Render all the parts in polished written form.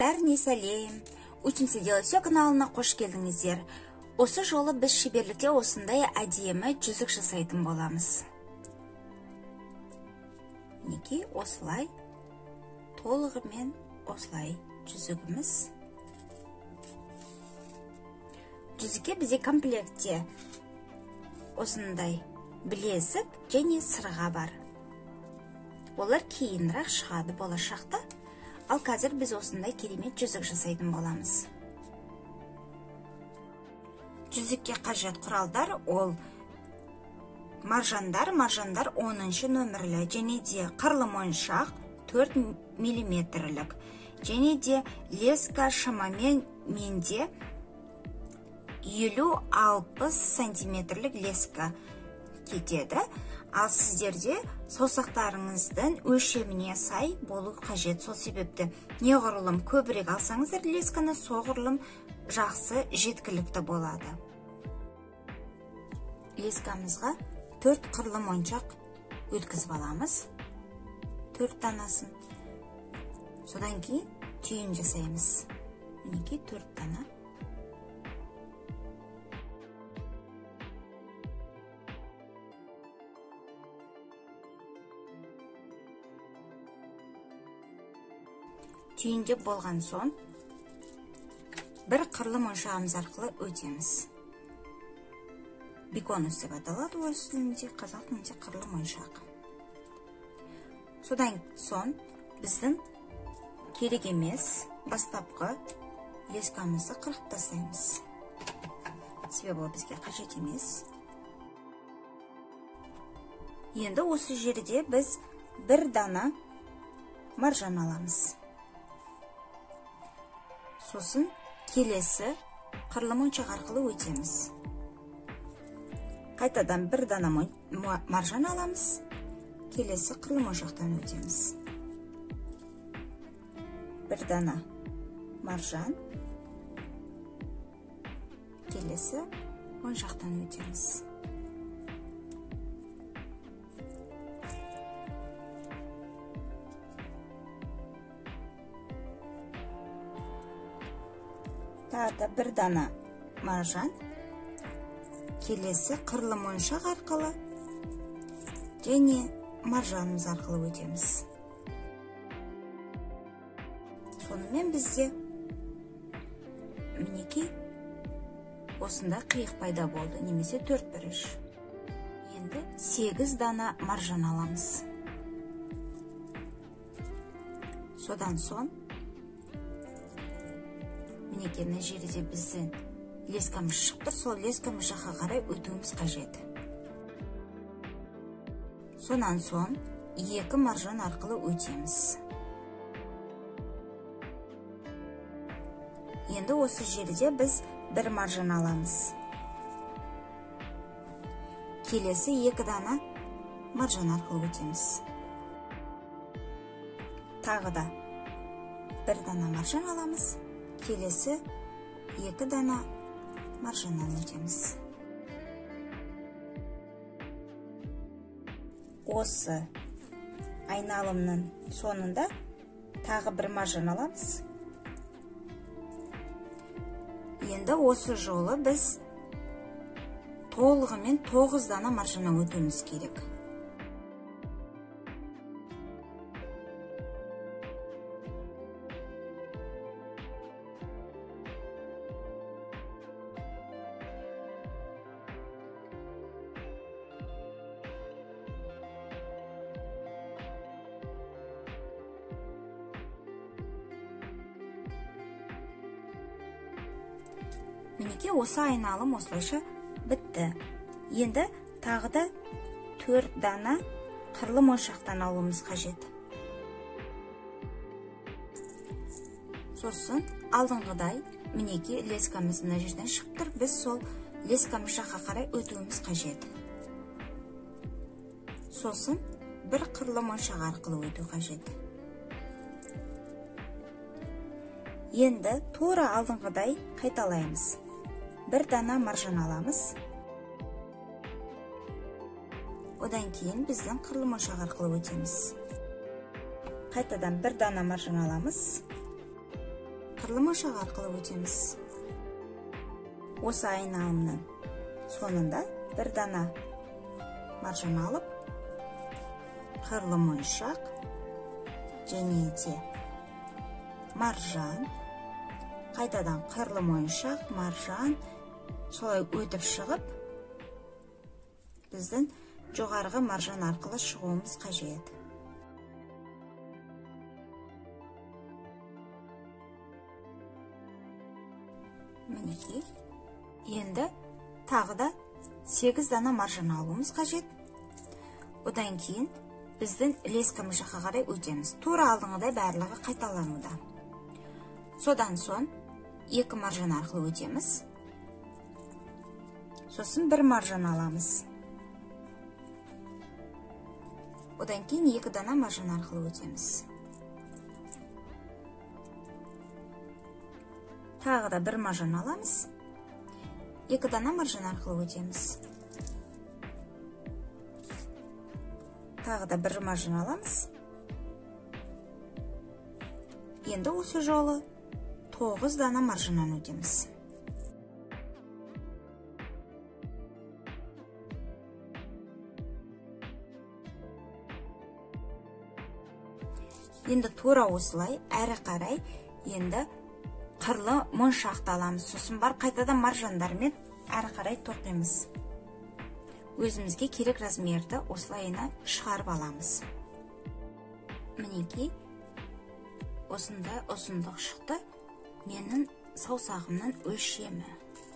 Бәріне сәлем. Учимся делать все каналына қош келдіңіздер. Осы жолы біз шеберлікте осындай әдемі жүзік жасайтын боламыз. Мінекей осылай, толығымен осылай жүзігіміз. Жүзікке бізде комплектте осындай білезік және сырға бар. Олар кейінірек шығады болашақта, ал қазір біз осындай керемет жүзік жасайтын боламыз. Жүзікке қажет құралдар ол маржандар 10 нөмірлі, және де қырлы моншақ 4 мм, және де леска шамамен менде 50-60 сантиметрлік леска кетеді. Ал сіздерде саусақтарыңыздың өлшеміне сай болу қажет. Сол себепті неғұрлым көбірек алсаңыздар лесканы, соғұрлым жақсы жеткілікті болады. Лескамызға 4 қырлы моншақ өткізіп аламыз. 4 данасын. Содан кейін түйін жасаймыз. Мінекей 4 дана. Түйіндеп болған соң, бір қырлы моншағымыз арқылы өтеміз. Беконус деп аталады орыс тілінде, қазақ тілінде қырлы моншақ. Содан соң біздің керек емес бастапқы лескамызды қырқып тастаймыз. Себебі бізге қажет емес. Енді осы жерде біз бір дана маржан аламыз. Сосын келесі қырлы моншақ арқылы өтеміз. Қайтадан бір дана маржан аламыз, келесі қырлы моншақтан өтеміз. Бір дана маржан, келесі моншақтан өтеміз. Тағы бір дана маржан, келесі қырлы моншақ арқылы және маржанымыз арқылы өтеміз. Сонымен бізде мінекей осында қиық пайда болды, немесе 4 біріш. Енді 8 дана маржан аламыз. Содан соң мінекей мына жерде біздің лескамыз шығып тұр, сол лескамыз жаққа қарай өтуіміз қажет. Сонан соң 2 маржан арқылы өтеміз. Енді осы жерде біз бір маржан аламыз. Келесі 2 дана маржан арқылы өтеміз. Тағы да бір дана маржан аламыз. Келесі 2 дана маржаннан өтеміз. Осы айналымның соңында тағы бір маржан аламыз. Енді осы жолы біз толығымен 9 дана маржаннан өтуіміз керек. Мінекей осы айналым осылайша бітті. Енді тағы да 4 дана қырлы моншақтан алуымыз қажет. Сосын алдыңғыдай мінекей лескамыз мына жерден шығып тұр. Біз сол лескамыз жаққа қарай өтуіміз қажет. Сосын бір қырлы моншақ арқылы өту қажет. Енді тура алдыңғыдай қайталаймыз. Бір дана маржан аламыз. Одан кейін біздің қырлы моншақ арқылы өтеміз. Қайтадан бір дана маржан аламыз. қырлы моншақ арқылы өтеміз. Осы айналымның соңында бір дана маржан алып, қырлы моншақ және де маржан, қайтадан қырлы моншақ, маржан солай өтіп шығып, біздің жоғарғы маржан арқылы шығуымыз қажет. Мінекей, енді тағы да 8 дана маржан алуымыз қажет. Одан кейін біздің лескамыз жаққа қарай өтеміз. Тура алдыңғыдай барлығы қайталануда. Содан соң 2 маржан арқылы өтеміз. Сосын 1 маржан аламыз. Одан кейін 2 дана маржан арқылы өтеміз. Тағы да 1 маржан аламыз. 2 дана маржан арқылы өтеміз. Тағы да 1 маржан аламыз. Енді осы жолы 9 дана маржаннан өтеміз. Енді тура осылай әрі қарай енді қырлы моншақты аламыз. Сосын бар қайтадан маржандармен әрі қарай тоқимыз. Өзімізге керек размерді осылайына шығарып аламыз. Мінекей, осындай ұзындық шықты. Менің саусағымның өлшемі.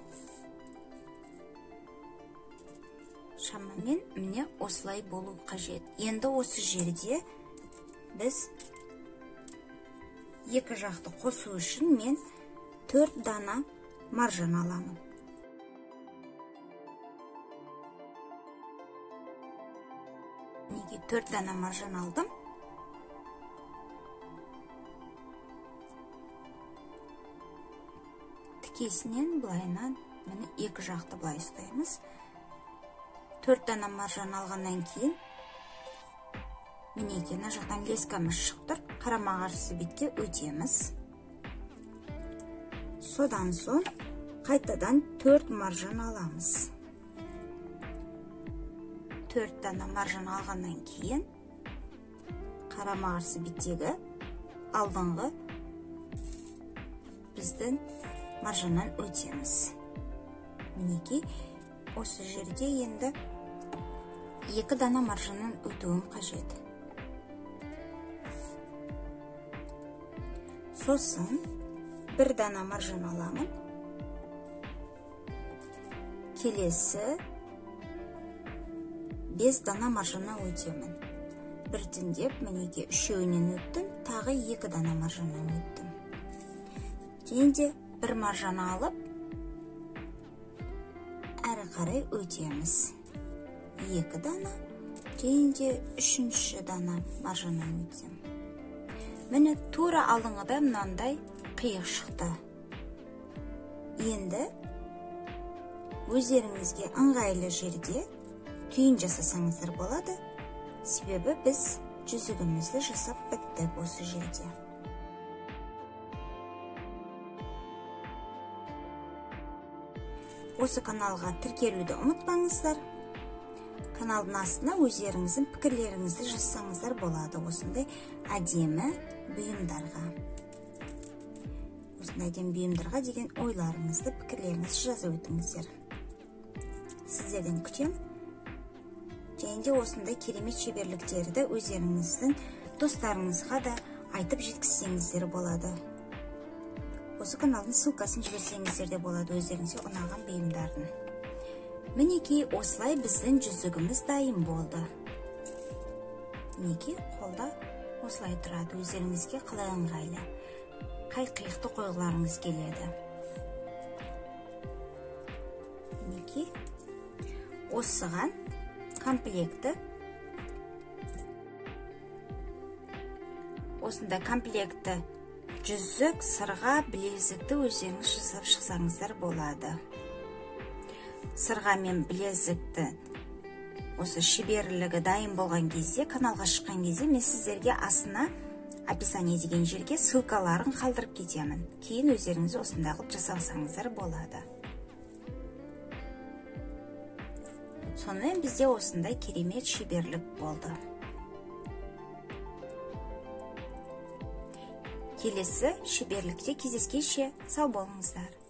Шамамен міне осылай болу қажет. Енді осы жерде біз екі жақты қосу үшін мен 4 дана маржан аламын. Неге 4 дана маржан алдым? Тікесінен былайынан мені 2 жақты былай ұстаймыз. 4 дана маржан алғаннан кейін мінекей мына жақтан лескамыз шығып тұр. Қарама-қарсы бетке өтеміз. Содан соң қайтадан 4 маржан аламыз. 4 дана маржан алғаннан кейін қарама-қарсы беттегі алдыңғы біздің маржаннан өтеміз. Мінекей, осы жерде енді 2 дана маржаннан өтуім қажет. Сосын 1 дана маржан аламын. Келесі 5 дана маржаннан өтемін. Біртіндеп мінекей 3-еуінен өттім, тағы 2 дана маржаннан өттім. Енді 1 маржан алып, әрі қарай өтеміз. 2 дана, енді 3-ші дана маржаннан өтем. Міне тура алдыңғыда мынандай қиық шықты. Енді өздеріңізге ыңғайлы жерде түйін жасасаңыздар болады. Себебі біз жүзігімізді жасап біттік осы жерде. Осы каналға тіркелуді ұмытпаңыздар. Каналдың астына өздеріңіздің пікірлеріңізді жазсаңыздар болады. Осындай әдемі бұйымдарға. Осындай әдемі бұйымдарға деген ойларыңызды, пікірлеріңізді жазып өтіңіздер. Сіздерден күтем. Және де осындай керемет шеберліктерді өздеріңіздің достарыңызға да айтып жеткізсеңіздер болады. Осы каналдың ссылкасын жіберсеңіздер де болады өздеріңізге ұнаған бұйымдардың. Мінекей, осылай біздің жүзігіміз дайын болды. Мінекей, қолда осылай тұрады. Өздеріңізге қалай ыңғайлы, қай қиықты қойғыларыңыз келеді. Мінекей, осыған комплекті, осында комплекті жүзік, сырға, білезікті өздеріңіз жасап шықсаңыздар болады. Сырға мен білезікті осы шеберлігі дайын болған кезде, каналға шыққан кезде мен сіздерге астына описание деген жерге ссылкаларын қалдырып кетемін. Кейін өздеріңіз осындай қылып жасасаңыздар болады. Сонымен бізде осындай керемет шеберлік болды. Келесі шеберлікте кездескенше сау болыңыздар.